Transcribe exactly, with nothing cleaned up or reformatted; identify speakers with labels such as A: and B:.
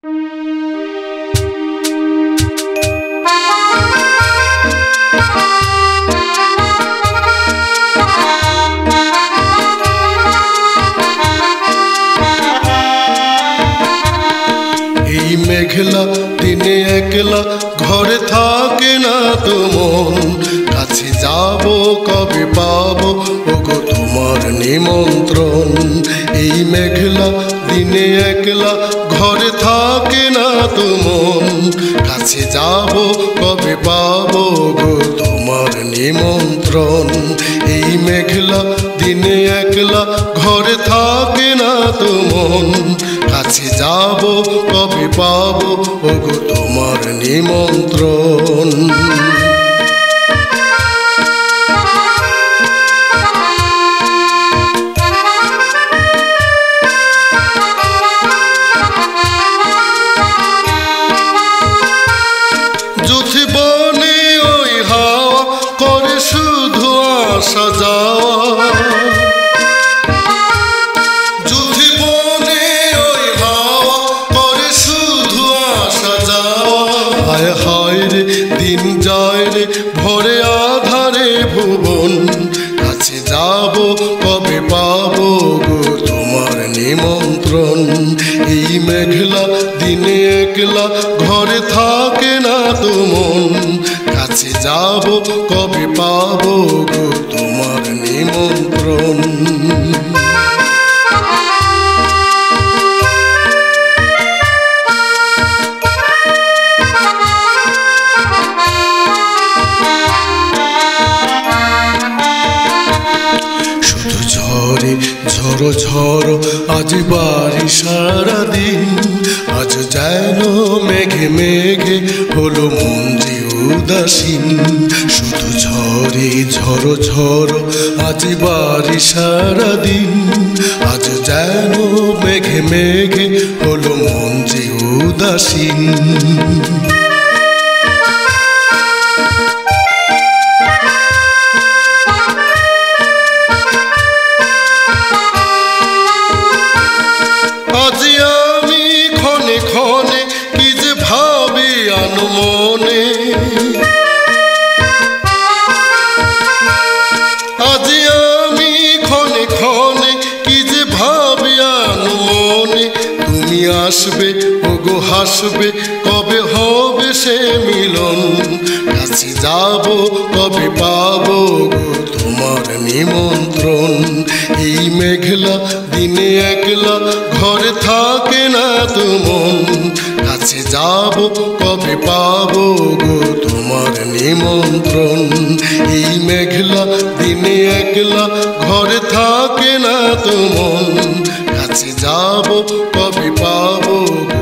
A: মেঘলা দিনে একলা ঘরে থাকে না তো মন, কাছে যাব কবে পাবো ওগো তোমার নিমন্ত্রণ। এই মেঘলা দিনে একলা ঘরে থাকে না তো মন, কাছে যাব কবে পাবো গো তোমার নিমন্ত্রণ। এই মেঘলা দিনে একলা ঘরে থাকে না তো মন, কাছে যাব কবে পাবো ওগো তোমার নিমন্ত্রণ। যুথি বনে ওই হাওয়া করে শুধু আসা যাওয়া, যুথি বনে ওই হাওয়া করে শুধু আসা যাওয়া। হায় হায় রে দিন যায় রে ভরে আধারে ভুবন, কাছে যাব কবে পাবো গো তোমার নিমন্ত্রণ। এই মেঘলা দিনে একলা ঘরে থাকে না তো মন, কাছে যাব কবে পাবো গো তোমার নিমন্ত্রণ। শুধু ঝরে ঝড়ো ঝড়ো আজ বাড়ি সারাদিন, আজ যেন মেঘে মেঘে হলো মন যে উদাসীন। শুধু ঝরে ঝড়ো ঝড়ো আজ বাড়ি সারাদিন, আজ যেন মেঘে মেঘে হলো মন যে উদাসীন। আজি আমি ক্ষণে ক্ষণে কি যে ভাবি আনমনে, আজি আমি ক্ষণে ক্ষণে কি যে ভাবি আনমনে। তুমি আসবে ওগো হাসবে কবে হবে সে মিলন, কাছে যাব কবে পাবো গো তোমার নিমন্ত্রণ। এই মেঘলা দিনে একলা ঘরে থাকে না তো মন, কাছে যাব কবে পাবো গো তোমার নিমন্ত্রণ। এই মেঘলা দিনে একলা ঘরে থাকে না তো মন, কাছে যাব কবে পাবো গো